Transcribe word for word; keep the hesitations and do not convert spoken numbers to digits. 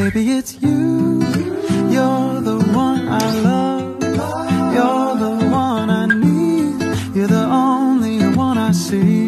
Baby, it's you. You're the one I love. You're the one I need. You're the only one I see.